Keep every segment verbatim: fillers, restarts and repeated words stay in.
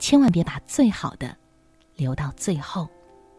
千万别把最好的留到最后。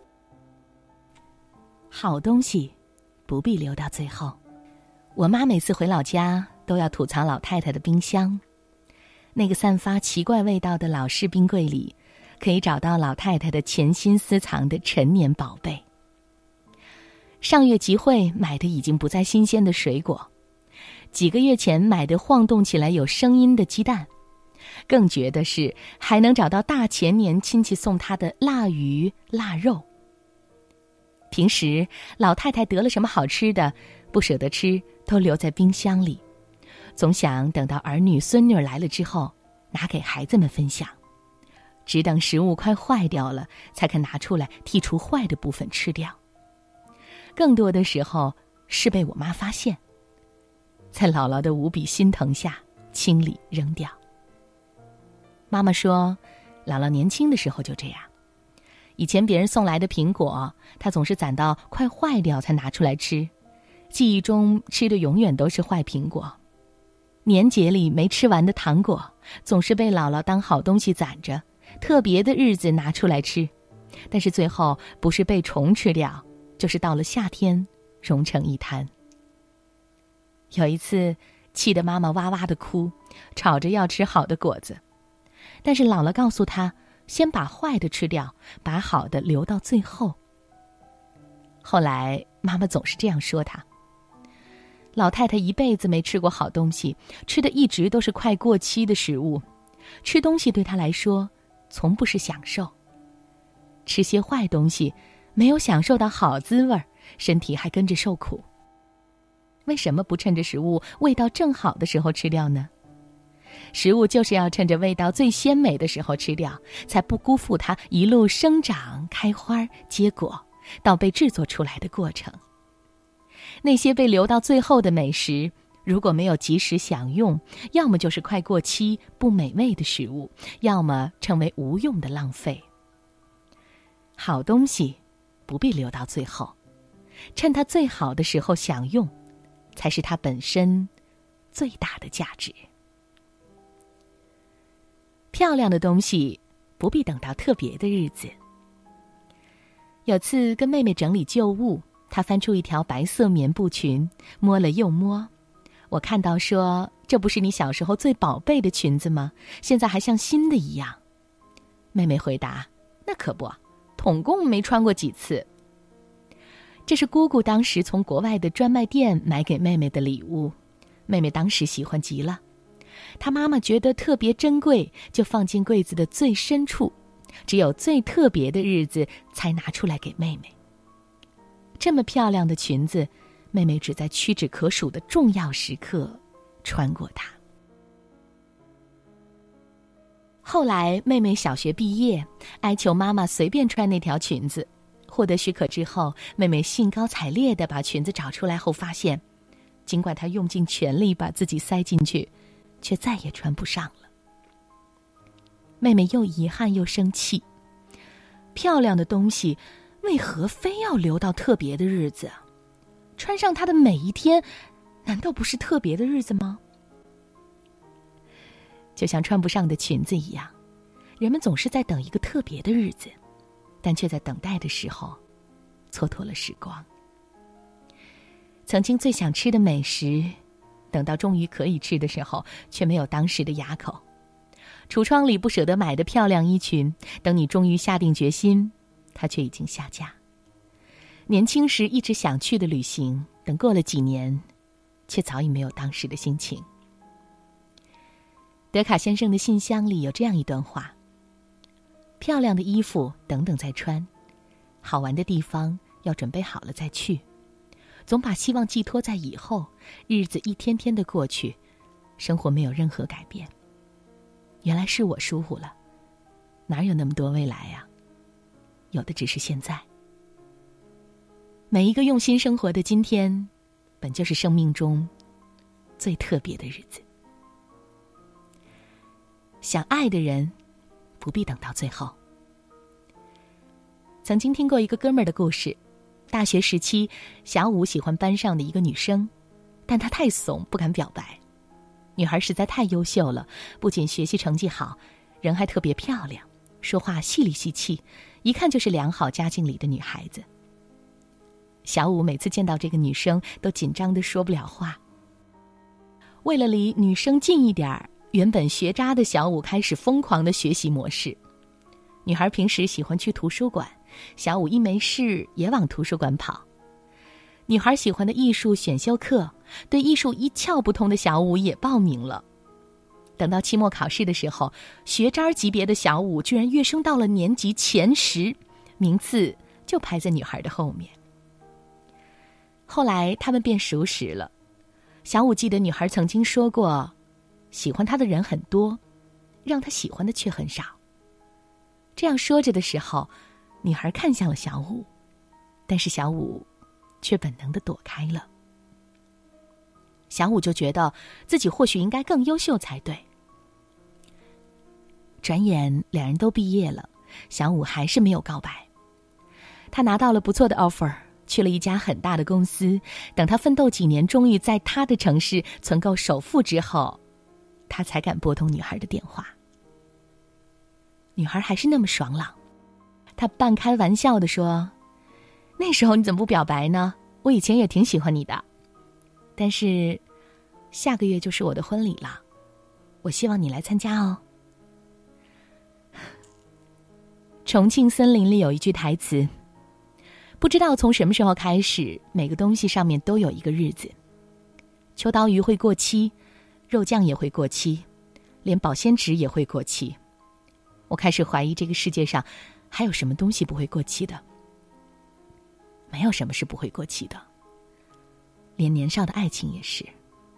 好东西不必留到最后。我妈每次回老家都要吐槽老太太的冰箱，那个散发奇怪味道的老式冰柜里，可以找到老太太的潜心私藏的陈年宝贝。上月集会买的已经不再新鲜的水果，几个月前买的晃动起来有声音的鸡蛋，更绝的是还能找到大前年亲戚送她的腊鱼腊肉。平时老太太得了什么好吃的不舍得吃，都留在冰箱里，总想等到儿女孙女来了之后拿给孩子们分享，只等食物快坏掉了才肯拿出来剔除坏的部分吃掉。更多的时候是被我妈发现，在姥姥的无比心疼下清理扔掉。妈妈说姥姥年轻的时候就这样，以前别人送来的苹果她总是攒到快坏掉才拿出来吃，记忆中吃的永远都是坏苹果。年节里没吃完的糖果总是被姥姥当好东西攒着，特别的日子拿出来吃，但是最后不是被虫吃掉，就是到了夏天融成一滩。有一次气得妈妈哇哇地哭，吵着要吃好的果子，但是姥姥告诉她先把坏的吃掉，把好的留到最后。后来妈妈总是这样说她，老太太一辈子没吃过好东西，吃的一直都是快过期的食物，吃东西对她来说从不是享受，吃些坏东西没有享受到好滋味，身体还跟着受苦。为什么不趁着食物味道正好的时候吃掉呢？食物就是要趁着味道最鲜美的时候吃掉，才不辜负它一路生长、开花、结果到被制作出来的过程。那些被留到最后的美食，如果没有及时享用，要么就是快过期不美味的食物，要么成为无用的浪费。好东西不必留到最后，趁它最好的时候享用，才是它本身最大的价值。漂亮的东西不必等到特别的日子。有次跟妹妹整理旧物，她翻出一条白色棉布裙，摸了又摸。我看到说，这不是你小时候最宝贝的裙子吗？现在还像新的一样。妹妹回答，那可不，统共没穿过几次。这是姑姑当时从国外的专卖店买给妹妹的礼物，妹妹当时喜欢极了，她妈妈觉得特别珍贵，就放进柜子的最深处，只有最特别的日子才拿出来给妹妹。这么漂亮的裙子，妹妹只在屈指可数的重要时刻穿过它。后来妹妹小学毕业，哀求妈妈随便穿那条裙子，获得许可之后，妹妹兴高采烈地把裙子找出来后发现，尽管她用尽全力把自己塞进去，却再也穿不上了。妹妹又遗憾又生气，漂亮的东西为何非要留到特别的日子？穿上它的每一天，难道不是特别的日子吗？就像穿不上的裙子一样，人们总是在等一个特别的日子，但却在等待的时候蹉跎了时光。曾经最想吃的美食，等到终于可以吃的时候，却没有当时的牙口。橱窗里不舍得买的漂亮衣裙，等你终于下定决心，它却已经下架。年轻时一直想去的旅行，等过了几年，却早已没有当时的心情。德卡先生的信箱里有这样一段话：漂亮的衣服等等再穿，好玩的地方要准备好了再去，总把希望寄托在以后，日子一天天的过去，生活没有任何改变。原来是我疏忽了，哪有那么多未来呀？有的只是现在。每一个用心生活的今天，本就是生命中最特别的日子。想爱的人，不必等到最后。曾经听过一个哥们儿的故事，大学时期，小五喜欢班上的一个女生，但她太怂，不敢表白。女孩实在太优秀了，不仅学习成绩好，人还特别漂亮， 说话细里细气，一看就是良好家境里的女孩子。小五每次见到这个女生都紧张得说不了话。为了离女生近一点儿，原本学渣的小五开始疯狂的学习模式。女孩平时喜欢去图书馆，小五一没事也往图书馆跑。女孩喜欢的艺术选修课，对艺术一窍不通的小五也报名了。等到期末考试的时候，学渣级别的小五居然跃升到了年级前十，名次就排在女孩的后面。后来他们变熟识了，小五记得女孩曾经说过，喜欢她的人很多，让她喜欢的却很少。这样说着的时候，女孩看向了小五，但是小五却本能地躲开了。小五就觉得自己或许应该更优秀才对。转眼两人都毕业了，小五还是没有告白。他拿到了不错的 offer， 去了一家很大的公司，等他奋斗几年，终于在他的城市存够首付之后，他才敢拨通女孩的电话。女孩还是那么爽朗，她半开玩笑地说，那时候你怎么不表白呢？我以前也挺喜欢你的，但是下个月就是我的婚礼了，我希望你来参加哦。重庆森林里有一句台词，不知道从什么时候开始，每个东西上面都有一个日子。秋刀鱼会过期，肉酱也会过期，连保鲜纸也会过期。我开始怀疑这个世界上还有什么东西不会过期的。没有什么是不会过期的，连年少的爱情也是。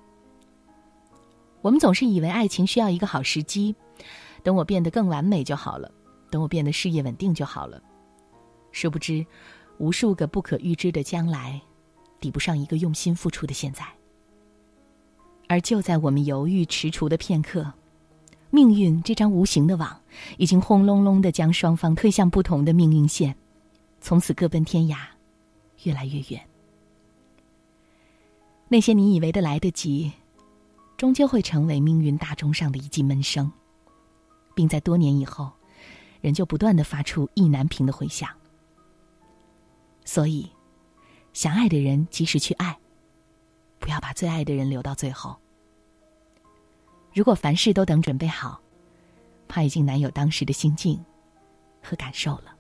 我们总是以为爱情需要一个好时机，等我变得更完美就好了，等我变得事业稳定就好了。殊不知，无数个不可预知的将来，抵不上一个用心付出的现在。而就在我们犹豫踟蹰的片刻，命运这张无形的网，已经轰隆隆地将双方推向不同的命运线，从此各奔天涯，越来越远。那些你以为的来得及，终究会成为命运大钟上的一记闷声，并在多年以后，人就不断地发出意难平的回响。所以，想爱的人及时去爱，不要把最爱的人留到最后。如果凡事都等准备好，怕已经难有当时的心境和感受了。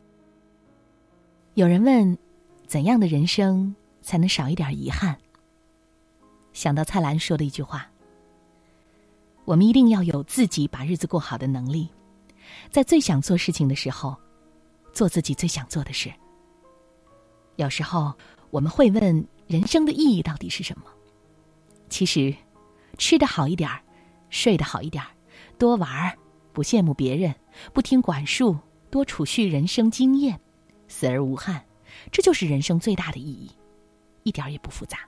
有人问，怎样的人生才能少一点遗憾？想到蔡澜说的一句话，我们一定要有自己把日子过好的能力，在最想做事情的时候，做自己最想做的事。有时候我们会问，人生的意义到底是什么？其实，吃得好一点，睡得好一点，多玩，不羡慕别人，不听管束，多储蓄人生经验，死而无憾，这就是人生最大的意义，一点也不复杂。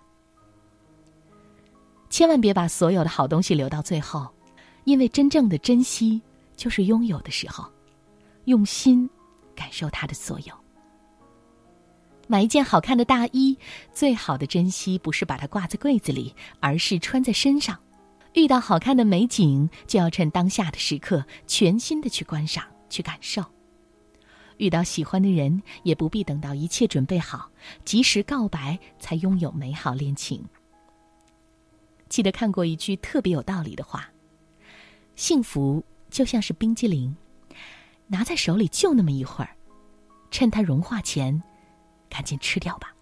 千万别把所有的好东西留到最后，因为真正的珍惜就是拥有的时候，用心感受它的所有。买一件好看的大衣，最好的珍惜不是把它挂在柜子里，而是穿在身上。遇到好看的美景，就要趁当下的时刻全心的去观赏，去感受。遇到喜欢的人，也不必等到一切准备好，及时告白，才拥有美好恋情。记得看过一句特别有道理的话，幸福就像是冰激凌，拿在手里就那么一会儿，趁它融化前赶紧吃掉吧。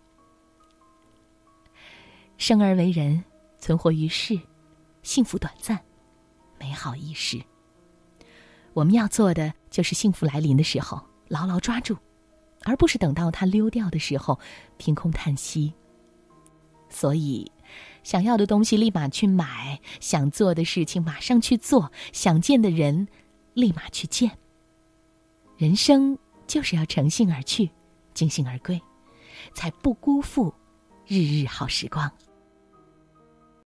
生而为人，存活于世，幸福短暂，美好易逝。我们要做的就是幸福来临的时候牢牢抓住，而不是等到它溜掉的时候凭空叹息。所以想要的东西立马去买，想做的事情马上去做，想见的人立马去见。人生就是要乘兴而去，尽兴而归，才不辜负日日好时光。